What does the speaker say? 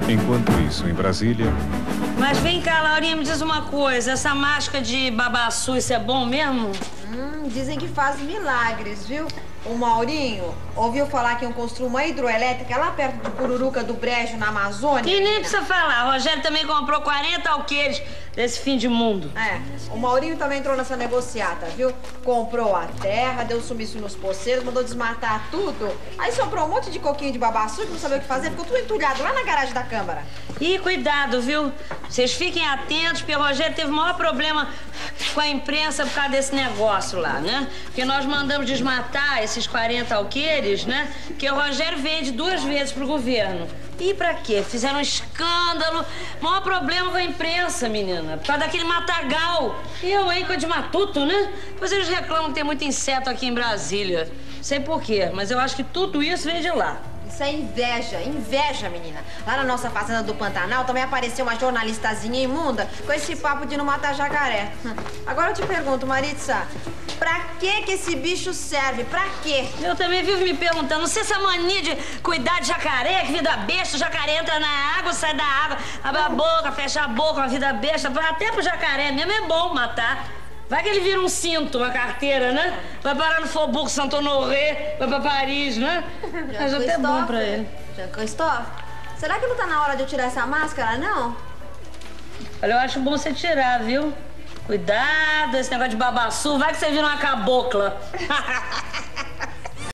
Enquanto isso, em Brasília... Mas vem cá, Laurinha, me diz uma coisa. Essa máscara de babaçu, isso é bom mesmo? Dizem que faz milagres, viu? O Maurinho ouviu falar que iam construir uma hidroelétrica lá perto do Pururuca do Brejo, na Amazônia. E nem precisa falar. O Rogério também comprou 40 alqueires desse fim de mundo. O Maurinho também entrou nessa negociata, viu? Comprou a terra, deu sumiço nos poceiros, mandou desmatar tudo. Aí sobrou um monte de coquinho de babaçu que não sabia o que fazer, ficou tudo entulhado lá na garagem da Câmara. E cuidado, viu? Vocês fiquem atentos, porque o Rogério teve o maior problema com a imprensa por causa desse negócio lá, né? Porque nós mandamos desmatar esses 40 alqueires, né? Que o Rogério vende 2 vezes pro governo. E pra quê? Fizeram um escândalo. Maior problema com a imprensa, menina. Por causa daquele matagal. Eu, hein, com de matuto, né? Pois eles reclamam que tem muito inseto aqui em Brasília. Sei por quê, mas eu acho que tudo isso vem de lá. Isso é inveja, inveja, menina. Lá na nossa fazenda do Pantanal também apareceu uma jornalistazinha imunda com esse papo de não matar jacaré. Agora eu te pergunto, Maritza, pra que esse bicho serve? Pra quê? Eu também vivo me perguntando, não sei essa mania de cuidar de jacaré, que vida besta, o jacaré entra na água, sai da água, abre a boca, fecha a boca, uma vida besta. Até pro jacaré mesmo é bom matar. Vai que ele vira um cinto, uma carteira, né? Vai parar no Faubourg Saint-Honoré, vai pra Paris, né? Mas até bom pra ele. Jean Christophe, será que não tá na hora de eu tirar essa máscara, não? Olha, eu acho bom você tirar, viu? Cuidado, esse negócio de babaçu, vai que você vira uma cabocla.